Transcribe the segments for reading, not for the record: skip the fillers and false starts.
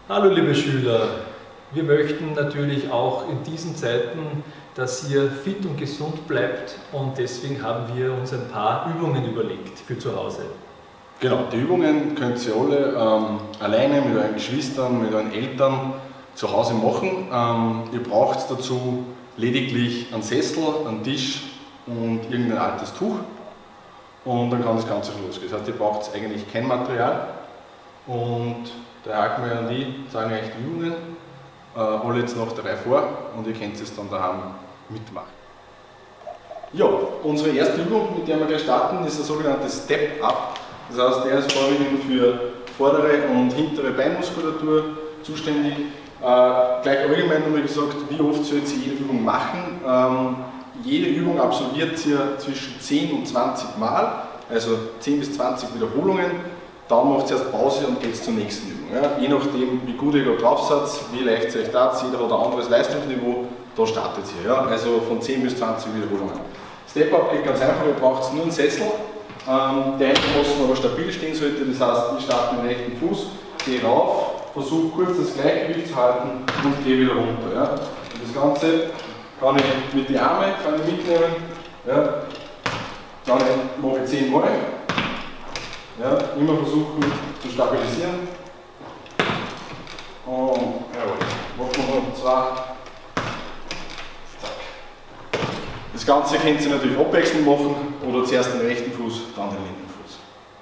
Hallo liebe Schüler, wir möchten natürlich auch in diesen Zeiten, dass ihr fit und gesund bleibt und deswegen haben wir uns ein paar Übungen überlegt für zu Hause. Genau, die Übungen könnt ihr alle alleine mit euren Geschwistern, mit euren Eltern zu Hause machen. Ihr braucht dazu lediglich einen Sessel, einen Tisch und irgendein altes Tuch und dann kann das Ganze schon losgehen. Das heißt, ihr braucht eigentlich kein Material und der Agmar und ich sagen euch die Übungen alle jetzt nach der Reihe vor und ihr könnt es dann daheim mitmachen. Ja, unsere erste Übung, mit der wir gleich starten, ist der sogenannte Step-Up. Das heißt, der ist vorwiegend für vordere und hintere Beinmuskulatur zuständig. Gleich allgemein nochmal gesagt, wie oft sollt ihr jede Übung machen? Jede Übung absolviert ihr zwischen 10 und 20 Mal, also 10 bis 20 Wiederholungen. Dann macht ihr erst Pause und geht zur nächsten Übung. Ja, je nachdem, wie gut ihr gerade drauf seid, wie leicht es euch da, jeder hat ein anderes Leistungsniveau, da startet ihr. Ja? Also von 10 bis 20 Wiederholungen. Step-Up geht ganz einfach, ihr braucht nur einen Sessel, der einigermaßen aber stabil stehen sollte. Das heißt, ich starte mit dem rechten Fuß, gehe rauf, versuche kurz das Gleichgewicht zu halten und gehe wieder runter. Ja? Und das Ganze kann ich mit den Armen mitnehmen. Ja? Dann mache ich 10 Mal. Ja, immer versuchen zu stabilisieren. Und jawohl, machen wir noch 2. Zack. Das Ganze könnt ihr natürlich abwechselnd machen oder zuerst den rechten Fuß, dann den linken Fuß.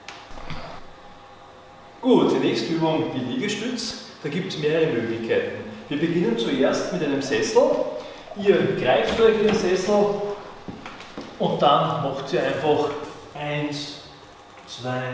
Gut, die nächste Übung, die Liegestütz. Da gibt es mehrere Möglichkeiten. Wir beginnen zuerst mit einem Sessel. Ihr greift euch den Sessel und dann macht ihr einfach 1, 2, 3,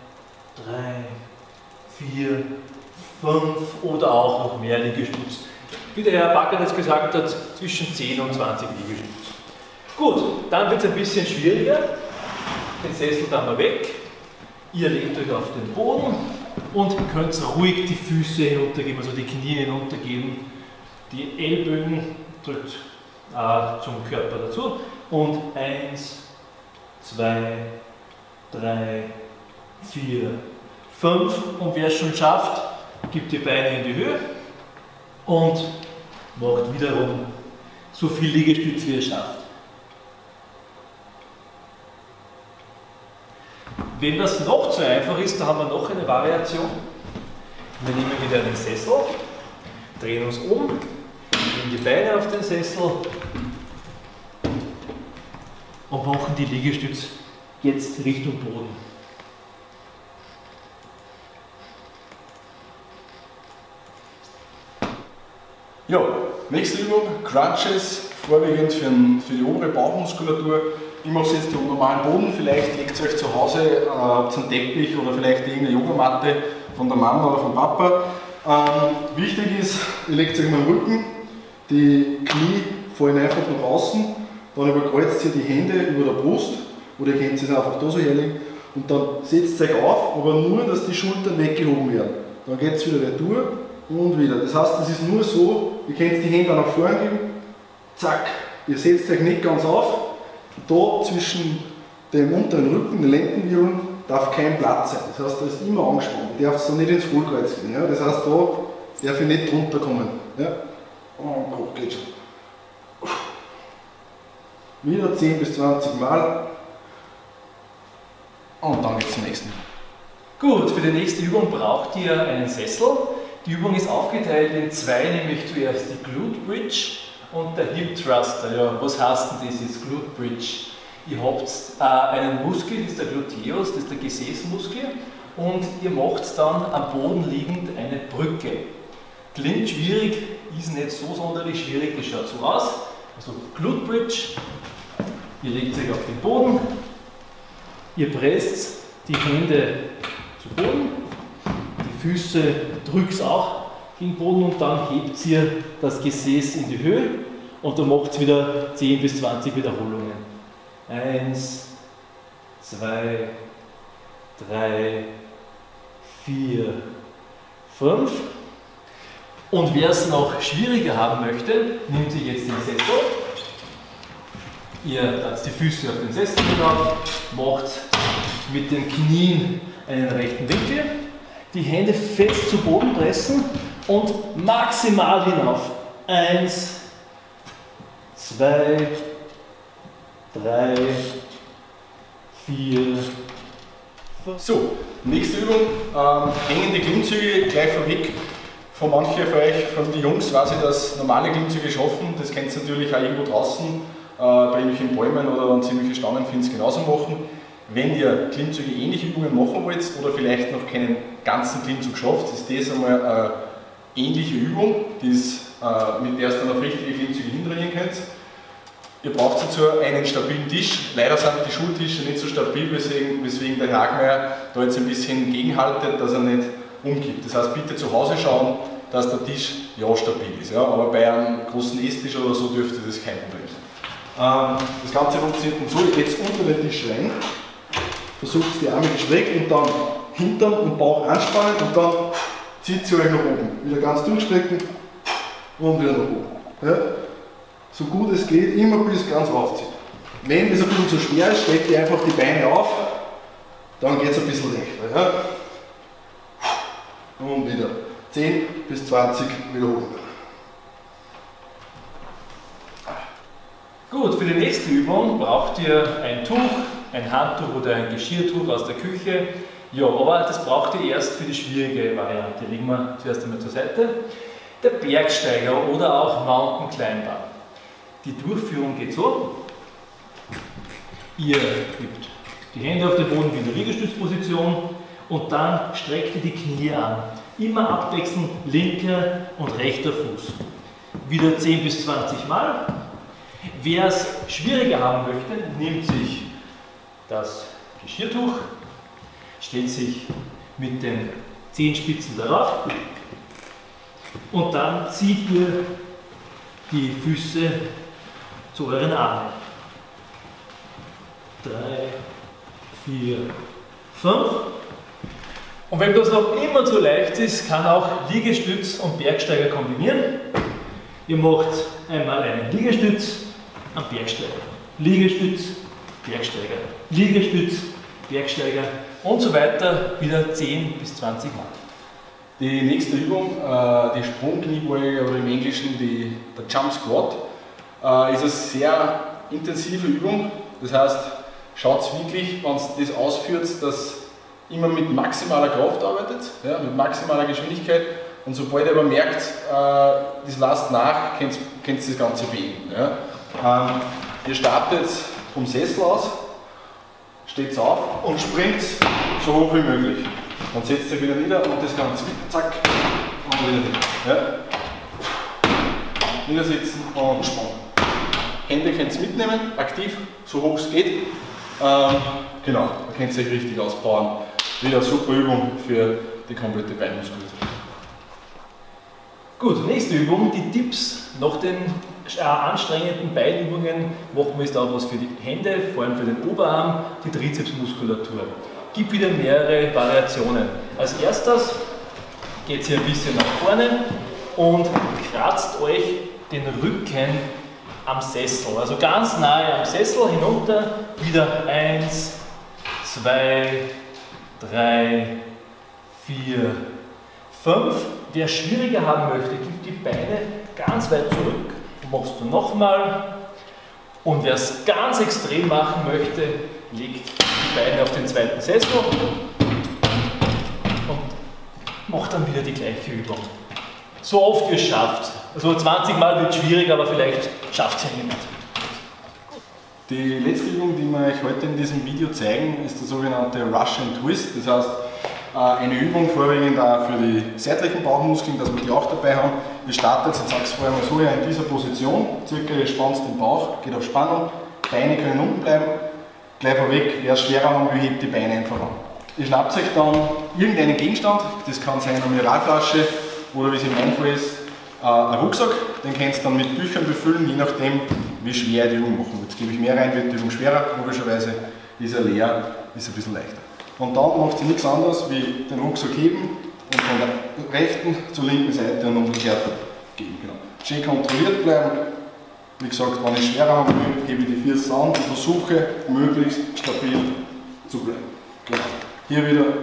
4, 5 oder auch noch mehr Liegestütz. Wie der Herr Backert jetzt gesagt hat, zwischen 10 und 20 Liegestütz. Gut, dann wird es ein bisschen schwieriger. Den Sessel dann mal weg. Ihr legt euch auf den Boden und könnt ruhig die Füße hinuntergeben, also die Knie hinuntergeben. Die Ellbogen drückt zum Körper dazu. Und 1, 2, 3, 4, 5 und wer es schon schafft, gibt die Beine in die Höhe und macht wiederum so viel Liegestütz wie ihr schafft. Wenn das noch zu einfach ist, dann haben wir noch eine Variation. Wir nehmen wieder einen Sessel, drehen uns um, legen die Beine auf den Sessel und machen die Liegestütz jetzt Richtung Boden. Ja, nächste Übung, Crunches, vorwiegend für die obere Bauchmuskulatur. Ich mache es jetzt am normalen Boden, vielleicht legt ihr euch zu Hause zum Teppich oder vielleicht irgendeine Yogamatte von der Mama oder vom Papa. Wichtig ist, ihr legt euch mal den Rücken, die Knie fallen einfach nach außen, dann überkreuzt ihr die Hände über der Brust oder ihr könnt es einfach da so herlegen und dann setzt ihr euch auf, aber nur, dass die Schultern weggehoben werden. Dann geht es wieder retour und wieder. Das heißt, es ist nur so, ihr könnt die Hände nach vorne geben, zack, ihr setzt euch nicht ganz auf, da zwischen dem unteren Rücken, den Lendenwirbeln, darf kein Platz sein. Das heißt, da ist immer angespannt, ihr dürft dann nicht ins Hohlkreuz gehen. Ja? Das heißt, da darf ich nicht drunter kommen. Ja? Und hoch geht schon. Wieder 10 bis 20 Mal und dann geht es zum nächsten. Gut, für die nächste Übung braucht ihr einen Sessel. Die Übung ist aufgeteilt in 2, nämlich zuerst die Glute Bridge und der Hip Thruster. Ja, was heißt denn das jetzt, Glute Bridge? Ihr habt einen Muskel, das ist der Gluteus, das ist der Gesäßmuskel und ihr macht dann am Boden liegend eine Brücke. Klingt schwierig, ist nicht so sonderlich schwierig, das schaut so aus. Also Glute Bridge, ihr legt euch auf den Boden, ihr presst die Hände zu Boden, die Füße drückt auch gegen den Boden und dann hebt ihr das Gesäß in die Höhe und dann macht es wieder 10 bis 20 Wiederholungen. 1, 2, 3, 4, 5. Und wer es noch schwieriger haben möchte, nimmt sich jetzt den Sessel. Ihr lasst die Füße auf den Sessel hinauf, macht mit den Knien einen rechten Winkel. die Hände fest zu Boden pressen und maximal hinauf. 1, 2, 3, 4, 5. So, nächste Übung, hängende Klimmzüge gleich vorweg. Von manchen von euch, von den Jungs, weiß ich, dass normale Klimmzüge schaffen. Das könnt ihr natürlich auch irgendwo draußen, bei irgendwelchen Bäumen oder an ziemliche Stangen findet genauso machen. Wenn ihr Klimmzüge ähnliche Übungen machen wollt oder vielleicht noch keinen ganzen Klimmzug schafft, ist das einmal eine ähnliche Übung, mit der ihr dann auf richtige Klimmzüge hintrainieren könnt. Ihr braucht dazu einen stabilen Tisch. Leider sind die Schultische nicht so stabil, weswegen der Herr Hagmeier da jetzt ein bisschen gegenhaltet, dass er nicht umkippt. Das heißt, bitte zu Hause schauen, dass der Tisch ja stabil ist. Ja? Aber bei einem großen Esstisch oder so dürfte das kein Problem sein. Das Ganze funktioniert so, ihr geht unter den Tisch rein, versucht die Arme gestreckt und dann Hintern und Bauch anspannen und dann zieht sie euch nach oben. Wieder ganz durchstrecken und wieder nach oben. Ja? So gut es geht, immer bis ganz raufziehen. Wenn das ein bisschen zu schwer ist, streckt ihr einfach die Beine auf, dann geht es ein bisschen leichter. Ja? Und wieder 10 bis 20 Wiederholungen. Gut, für die nächste Übung braucht ihr ein Tuch, ein Handtuch oder ein Geschirrtuch aus der Küche. Ja, aber das braucht ihr erst für die schwierige Variante. Legen wir zuerst einmal zur Seite. Der Bergsteiger oder auch Mountain Climber. Die Durchführung geht so. Ihr gebt die Hände auf den Boden wie in der Liegestützposition und dann streckt ihr die Knie an. Immer abwechselnd linker und rechter Fuß. Wieder 10 bis 20 Mal. Wer es schwieriger haben möchte, nimmt sich das Geschirrtuch, stellt sich mit den Zehenspitzen darauf und dann zieht ihr die Füße zu euren Armen. 3, 4, 5. Und wenn das noch immer zu leicht ist, kann auch Liegestütz und Bergsteiger kombinieren. Ihr macht einmal einen Liegestütz am Bergsteiger, Liegestütz, Bergsteiger, Liegestütz, Bergsteiger und so weiter, wieder 10 bis 20 Mal. Die nächste Übung, die Sprungkniebeuge oder im Englischen der Jump Squat, ist eine sehr intensive Übung. Das heißt, schaut wirklich, wenn ihr das ausführt, dass immer mit maximaler Kraft arbeitet, ja, mit maximaler Geschwindigkeit. Und sobald ihr aber merkt, das lasst nach, könnt ihr das Ganze beenden. Ja. Ihr startet vom Sessel aus, steht auf und springt so hoch wie möglich. Dann setzt ihr wieder nieder und das Ganze zack und wieder nieder. Ja. Niedersitzen und Sprung. Hände könnt ihr mitnehmen, aktiv, so hoch es geht. Genau, da könnt ihr euch richtig auspowern. Wieder eine super Übung für die komplette Beinmuskulatur. Gut, nächste Übung, die Tipps. Nach den anstrengenden Beinübungen machen wir jetzt auch was für die Hände, vor allem für den Oberarm, die Trizepsmuskulatur. Gibt wieder mehrere Variationen. Als erstes geht es hier ein bisschen nach vorne und kratzt euch den Rücken am Sessel. Also ganz nahe am Sessel hinunter, wieder 1, 2, 3, 4, 5. Wer schwieriger haben möchte, gibt die Beine ganz weit zurück. Machst du nochmal. Und wer es ganz extrem machen möchte, legt die Beine auf den zweiten Sessel und macht dann wieder die gleiche Übung. So oft ihr es schafft. Also 20 Mal wird es schwierig, aber vielleicht schafft es ja jemand. Die letzte Übung, die wir euch heute in diesem Video zeigen, ist der sogenannte Russian Twist. Das heißt, eine Übung vorwiegend auch für die seitlichen Bauchmuskeln, dass wir die auch dabei haben. Ihr startet, ich zeige es vorher mal so, in dieser Position, circa ihr spannt den Bauch, geht auf Spannung, Beine können unten bleiben. Gleich vorweg, wer es schwerer haben will, hebt die Beine einfach an. Ihr schnappt euch dann irgendeinen Gegenstand, das kann sein eine Mineralflasche oder wie es in meinem Fall ist, ein Rucksack, den könnt ihr dann mit Büchern befüllen, je nachdem wie schwer ihr die Übung machen. Jetzt gebe ich mehr rein, wird die Übung schwerer, logischerweise ist er leer, ist ein bisschen leichter. Und dann macht ihr nichts anderes wie den Rucksack heben und von der rechten zur linken Seite und umgekehrt geben. Genau. Schön kontrolliert bleiben. Wie gesagt, wenn ich schwerer haben will, hebe ich die Füße an und versuche möglichst stabil zu bleiben. Genau. Hier wieder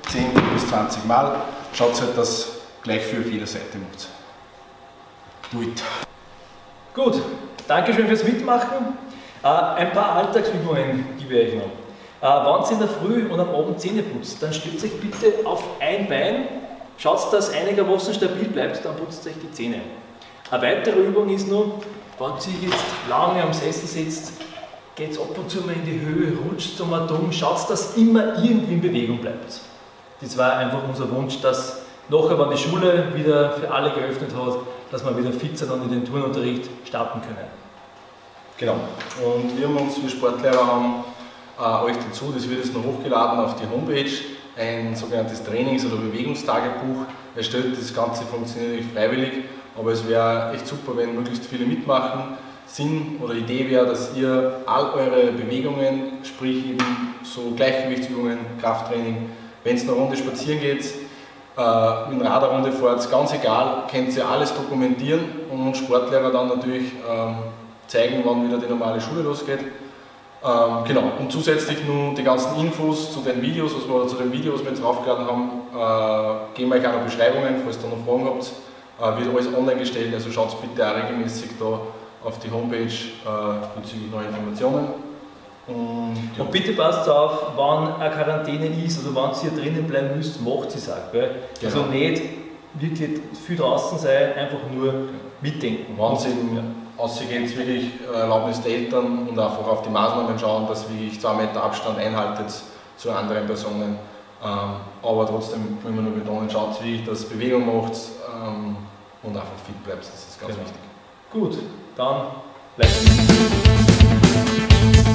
10 bis 20 Mal. Schaut halt, dass gleich viel auf jeder Seite macht. Do it. Gut, danke schön fürs Mitmachen. Ein paar Alltagsübungen gebe ich euch noch. Wenn ihr in der Früh und am Abend Zähne putzt, dann stützt euch bitte auf ein Bein, schaut, dass einigermaßen stabil bleibt, dann putzt euch die Zähne. Eine weitere Übung ist noch, wenn ihr jetzt lange am Sessel sitzt, geht ab und zu mal in die Höhe, rutscht so mal dumm, schaut, dass immer irgendwie in Bewegung bleibt. Das war einfach unser Wunsch, dass nachher, wenn die Schule wieder für alle geöffnet hat, dass wir wieder fit sind und in den Turnunterricht starten können. Genau. Und wir haben uns, wir Sportlehrer haben euch dazu, das wird jetzt noch hochgeladen auf die Homepage, ein sogenanntes Trainings- oder Bewegungstagebuch erstellt. Das Ganze funktioniert nicht freiwillig, aber es wäre echt super, wenn möglichst viele mitmachen. Sinn oder Idee wäre, dass ihr all eure Bewegungen, sprich eben so Gleichgewichtsübungen, Krafttraining, wenn es eine Runde spazieren geht, mit einer Radarrunde fahrt, ganz egal, könnt ihr alles dokumentieren und uns Sportlehrer dann natürlich zeigen, wann wieder die normale Schule losgeht. Genau, und zusätzlich nun die ganzen Infos zu den Videos, zu den Videos, was wir jetzt draufgeladen haben, geben wir euch auch noch Beschreibungen, falls ihr noch Fragen habt. Wird alles online gestellt, also schaut bitte auch regelmäßig da auf die Homepage bezüglich neue Informationen. Und bitte passt auf, wann eine Quarantäne ist, also wenn ihr hier drinnen bleiben müsst, macht es auch. Gell? Genau. Also nicht wirklich viel draußen sein, einfach nur mitdenken. Wenn es eben ausgeht, wirklich Erlaubnis der Eltern und einfach auf die Maßnahmen schauen, dass ihr 2 Meter Abstand einhaltet zu anderen Personen. Aber trotzdem können wir nur betonen, schaut, wie das Bewegung macht und einfach fit bleibt, das ist ganz wichtig. Gut, dann bleibt.